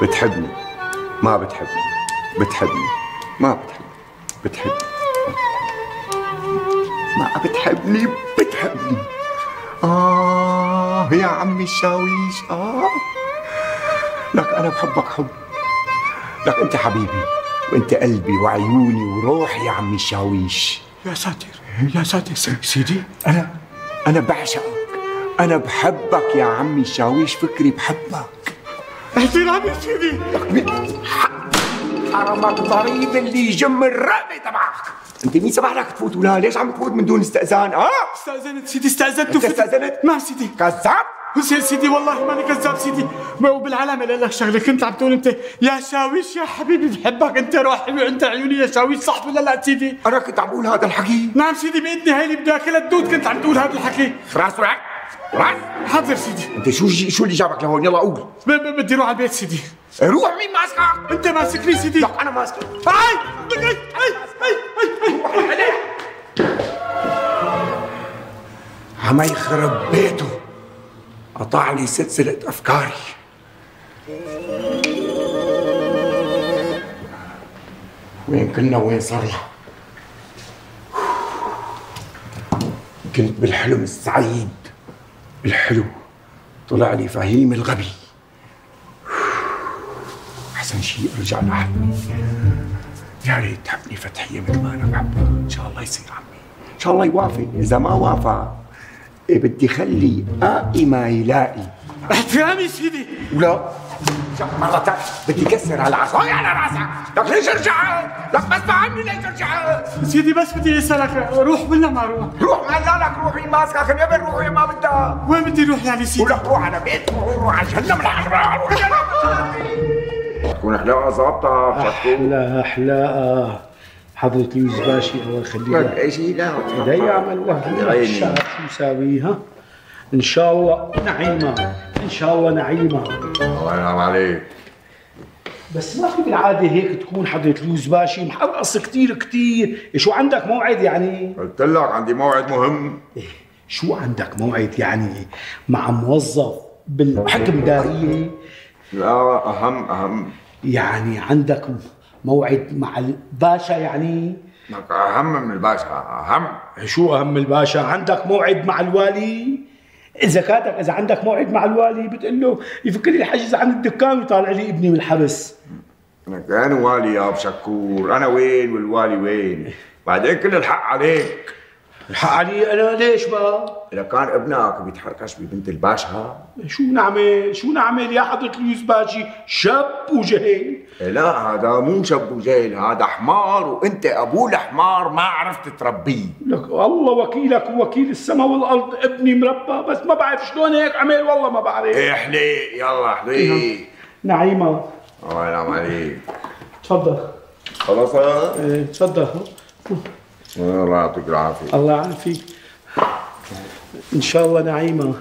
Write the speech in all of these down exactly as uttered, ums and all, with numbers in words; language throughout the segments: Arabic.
بتحبني ما بتحبني؟ بتحبني ما بتحبني؟ بتحبني ما بتحبني؟ بتحبني. آه يا عمي الشاويش، آه لك أنا بحبك حب، لك أنت حبيبي وأنت قلبي وعيوني وروحي يا عمي الشاويش. يا ساتر يا ساتر سيدي، أنا أنا بعشقك، أنا بحبك يا عمي الشاويش، فكري بحبك. احترام يا سيدي. حرمك ضريب اللي يجم الرقبة تبعك. انت مين سمح لك تفوت ولا ليش عم تفوت من دون استئذان؟ اه استأذنت سيدي، استأذنت. انت استأذنت؟ نعم سيدي. كذاب. سيدي والله ماني كذاب سيدي، وبالعلامة اقول لك شغله، كنت عم تقول انت يا شاويش يا حبيبي بحبك، انت روحي وانت عيوني يا شاويش، صح ولا لا سيدي؟ انا كنت عم بقول هذا الحكي. نعم سيدي، باذني هاي اللي بدي اكلها الدود كنت عم تقول هذا الحكي. خلاص روح روح. حاضر سيدي. انت شو شو اللي جابك لهون؟ يلا قول. بدي اروح على البيت سيدي. روح. مين ماسكك؟ انت ماسكني سيدي. لا انا ماسكك. هاي هاي هاي هاي هاي. عم يخرب بيته، قطع لي سلسلة أفكاري. وين كنا وين صرنا؟ كنت بالحلم السعيد، الحلو طلع لي فهيم الغبي. أحسن شيء أرجع لحلمي. يا ريت تحبني فتحية مثل ما أنا بحبها، إن شاء الله يصير عمي، إن شاء الله يوافق. إذا ما وافق بدي خلي آقي ما يلاقي. احترامي سيدي. ولا مرة ثانية بدي كسر هالعصاية على راسك. لك ليش رجعت؟ لك بس عني ليش رجعت؟ سيدي بس بدي اسألك، روح ولا ما روح؟ روح ما قال لك روح. مين ماسكك؟ يا بين روح يا ما بدك. وين بدي روح يعني سيدي؟ ولك روح على بيتك، روح على جهنم الحمراء، روح جهنم. تكون حلاقة ظابطة. أحلى أحلى حضرة لويس باشي الله يخليك. لك ايش هي؟ لا هذا يعمل له الشعب شو يساويها؟ إن شاء الله نعيمة، إن شاء الله نعيمة. الله ينعم عليك. بس ما في بالعادة هيك تكون حضرة لويس باشي محرص كثير كثير، شو عندك موعد يعني؟ قلت لك عندي موعد مهم. إيه شو عندك موعد يعني؟ مع موظف بالحكم دارية؟ لا أهم أهم. يعني عندك موعد مع الباشا يعني؟ لك أهم من الباشا، أهم. شو أهم الباشا؟ عندك موعد مع الوالي؟ إذا كاتك إذا عندك موعد مع الوالي بتقول له يفك لي الحجز عن الدكان ويطالع لي ابني من الحبس. لك أنا والي يا أبو شكور، أنا وين والوالي وين؟ بعدين كل الحق عليك. الحق علي أنا ليش بقى؟ إذا كان ابنك بيتحركش ببنت الباشا. شو نعمل؟ شو نعمل يا حضرة لويس باشي؟ شاب وجهل. لا هذا مو شاب وجهل، هذا حمار، وأنت أبوه الحمار ما عرفت تربيه. لك الله وكيلك ووكيل السماء والأرض، ابني مربى بس ما بعرف شلون هيك عمل، والله ما بعرف. احلي يلا احلي. نعيمة الله ينعم عليك. تفضل. خلاص ايه تفضل. الله يعطيك العافية. الله يعافيك. إن شاء الله نعيمة.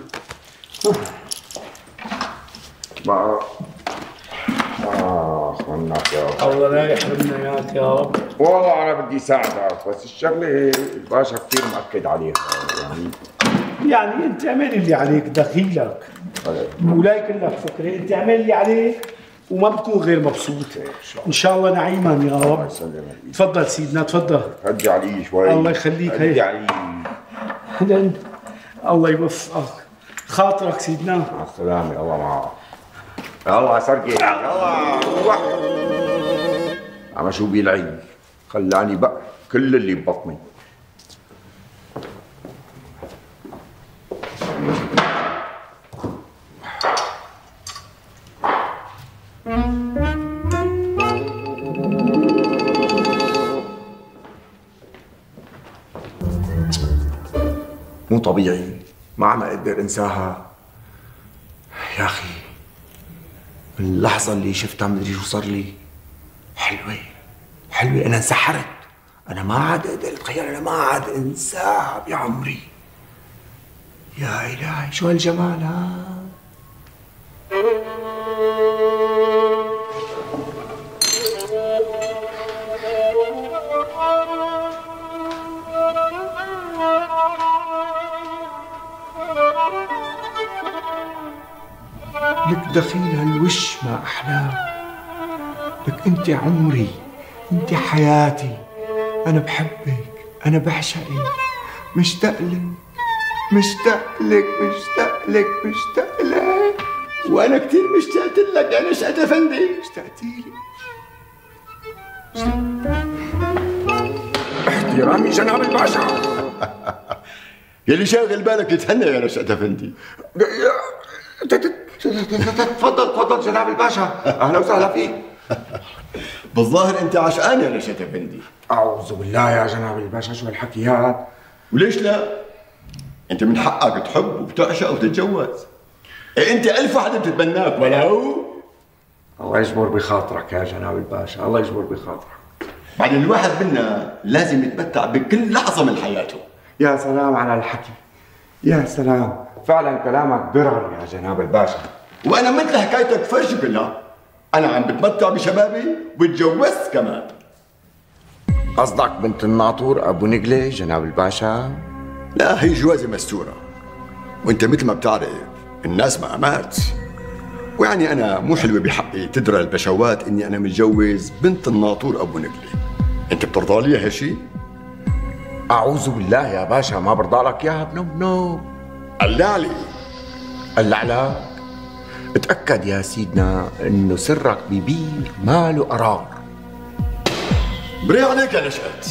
بقى آه خلناك يا رب. الله لا يحرمنا إياك يا رب. والله أنا بدي ساعدك، بس الشغلة الباشا كثير مأكد عليها يعني. يعني أنت اعمل اللي عليك دخيلك. ولا يكون لك فكرة، أنت اعمل اللي عليك وما بتكون غير مبسوط. إن شاء الله نعيما يا رب. تفضل سيدنا تفضل. هدي علي شوي. الله يخليك. هدي علي. الله يوفقك. خاطرك سيدنا. مع السلامة. الله معك. يلا سرقي يلا روح. عم شو بيلعي، خلاني بقى كل اللي ببطني. مو طبيعي، ما عم اقدر انساها يا اخي. من اللحظة اللي شفتها مدري شو صار لي. حلوة حلوة، أنا انسحرت. أنا ما عاد أقدر أتخيل، أنا ما عاد أنساها بعمري. يا إلهي شو هالجمال ها. لك دخيل هالوش ما أحلاه. لك أنت عمري، أنت حياتي، أنا بحبك، أنا بعشقك، مشتاق لك مشتاق لك مشتاق لك مشتاق لك. وأنا كثير مشتقت لك يا نشأت أفندي. اشتقتي لي. احترامي جناب الباشا. يلي شاغل بالك يتهنى يا نشأت أفندي. تفضل تفضل جناب الباشا، أهلا وسهلا فيك. بالظاهر أنت عشقان يا نشأت أفندي. أعوذ بالله يا جناب الباشا، شو هالحكي هاد؟ وليش لا؟ أنت من حقك تحب وبتعشق وتتجوز. إيه أنت ألف وحدة بتتبناك ولو. الله يجبر بخاطرك يا جناب الباشا، الله يجبر بخاطرك. بعدين الواحد منا لازم يتمتع بكل لحظة من حياته. يا سلام على الحكي، يا سلام، فعلا كلامك برر يا جناب الباشا. وأنا مثل حكايتك فرش كلها، أنا عم بتمتع بشبابي وبتجوزت كمان. قصدك بنت الناطور أبو نقلة جناب الباشا؟ لا، هي جوازة مستورة، وأنت مثل ما بتعرف الناس مقامات، ويعني أنا مو حلوة بحقي تدرى البشوات إني أنا متجوز بنت الناطور أبو نقلة. أنت بترضى لي هالشي؟ أعوذ بالله يا باشا، ما برضى لك إياها بنوب نوب. قلع لي. قلع لك؟ اتأكد يا سيدنا إنه سرك ببير ما له قرار. بري عليك يا نشأت،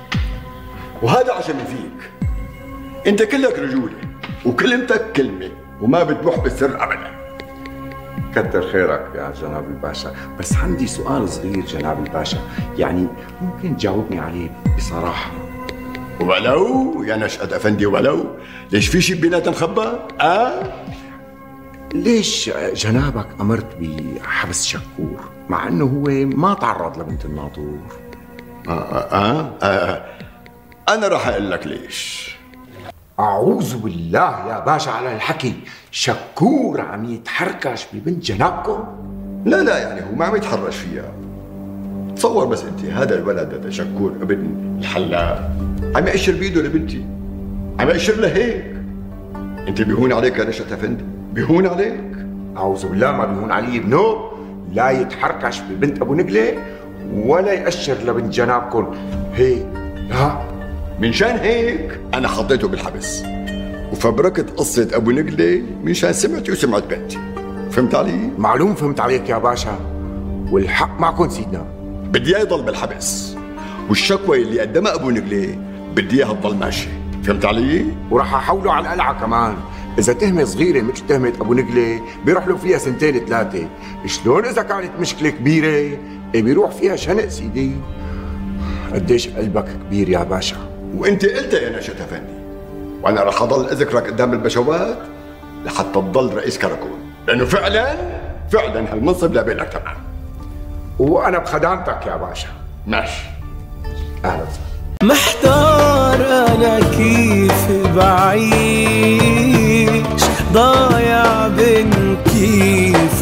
وهذا عشمي فيك. أنت كلك رجولة وكلمتك كلمة وما بتبوح بالسر أبدا. كتر خيرك يا جناب الباشا، بس عندي سؤال صغير جناب الباشا، يعني ممكن تجاوبني عليه بصراحة؟ ولو يا نشأت أفندي ولو، ليش في شيء بيناتنا مخبى؟ آه؟ ليش جنابك أمرت بحبس شكور مع أنه هو ما تعرض لبنت الناطور؟ آه, آه, آه, آه أنا راح أقول لك ليش. أعوذ بالله يا باشا على الحكي، شكور عم يتحركش ببنت جنابكم؟ لا لا، يعني هو ما عم يتحرش فيها. تصور بس أنت، هذا الولد هذا شكور ابن الحلاق عم يأشر بيده لبنتي، عم يأشر لها هيك. أنت بيهون عليك يا نشأت أفندي؟ بيهون عليك؟ أعوذ بالله ما بيهون علي بنوب، لا يتحركش ببنت أبو نقلة ولا يأشر لبنت جنابكم هيك، لا. من شان هيك أنا خضيته بالحبس وفبركت قصة أبو نقلة من شان سمعتي وسمعت بنتي. فهمت علي؟ معلوم فهمت عليك يا باشا، والحق معكم سيدنا. بدي إياه يضل بالحبس، والشكوى اللي قدمها أبو نقلة بدي إياها تضل ماشية. فهمت علي؟ وراح أحوله على القلعة كمان. إذا تهمة صغيرة مثل تهمة أبو نقلة بيروح له فيها سنتين ثلاثة، شلون إذا كانت مشكلة كبيرة إيه بيروح فيها شنق سيدي. قديش قلبك كبير يا باشا. وانت قلت يا نشأت أفندي، وانا رح اضل اذكرك قدام البشوات لحتى تضل رئيس كراكون، لانه فعلا فعلا هالمنصب لابنك تمام. وانا بخدامتك يا باشا. ماشي، اهلا وسهلا. محتار انا كيف بعيش، ضايع بين كيف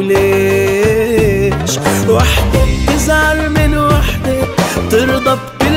وليش، وحدة بتزعل من وحدة ترضى بكل